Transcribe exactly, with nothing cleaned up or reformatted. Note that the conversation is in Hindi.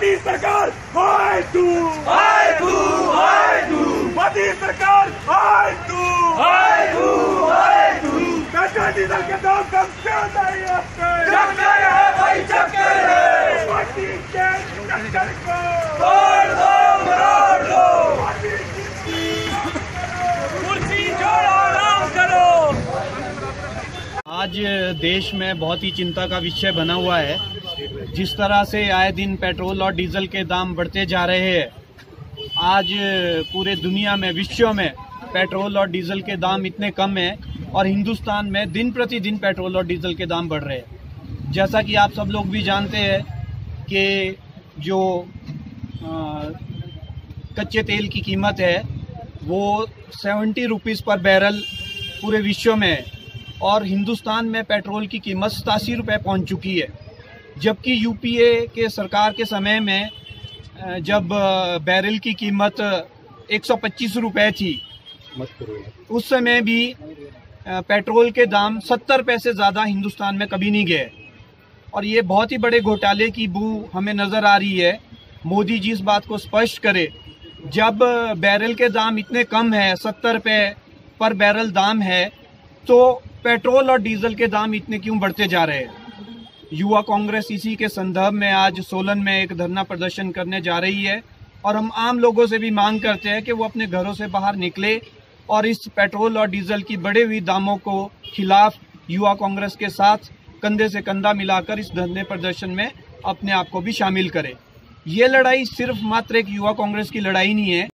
मोदी सरकार हाय तू हाय तू हाय तू मोदी सरकार हाय तू हाय तू हाय तू पेट्रोल डीजल के दाम कम क्यों नहीं आपके? चक्कर है भाई, चक्कर है। मोदी के चक्कर को तोड़ दो, तोड़ दो। कुर्सी छोड़ो, आराम करो। आज देश में बहुत ही चिंता का विषय बना हुआ है। जिस तरह से आए दिन पेट्रोल और डीजल के दाम बढ़ते जा रहे हैं, आज पूरे दुनिया में, विश्व में पेट्रोल और डीजल के दाम इतने कम हैं और हिंदुस्तान में दिन प्रतिदिन पेट्रोल और डीजल के दाम बढ़ रहे हैं। जैसा कि आप सब लोग भी जानते हैं कि जो आ, कच्चे तेल की कीमत है वो सेवेंटी रुपीज़ पर बैरल पूरे विश्व में है और हिंदुस्तान में पेट्रोल की कीमत सतासी रुपये पहुँच चुकी है। जबकि यूपीए के सरकार के समय में जब बैरल की कीमत एक सौ पच्चीस रुपये थी, उस समय भी पेट्रोल के दाम सत्तर पैसे ज़्यादा हिंदुस्तान में कभी नहीं गए और ये बहुत ही बड़े घोटाले की बू हमें नज़र आ रही है। मोदी जी इस बात को स्पष्ट करे, जब बैरल के दाम इतने कम है, सत्तर रुपये पर बैरल दाम है, तो पेट्रोल और डीजल के दाम इतने क्यों बढ़ते जा रहे हैं। युवा कांग्रेस इसी के संदर्भ में आज सोलन में एक धरना प्रदर्शन करने जा रही है और हम आम लोगों से भी मांग करते हैं कि वो अपने घरों से बाहर निकले और इस पेट्रोल और डीजल की बढ़े हुई दामों को खिलाफ युवा कांग्रेस के साथ कंधे से कंधा मिलाकर इस धरने प्रदर्शन में अपने आप को भी शामिल करें। ये लड़ाई सिर्फ मात्र एक युवा कांग्रेस की लड़ाई नहीं है।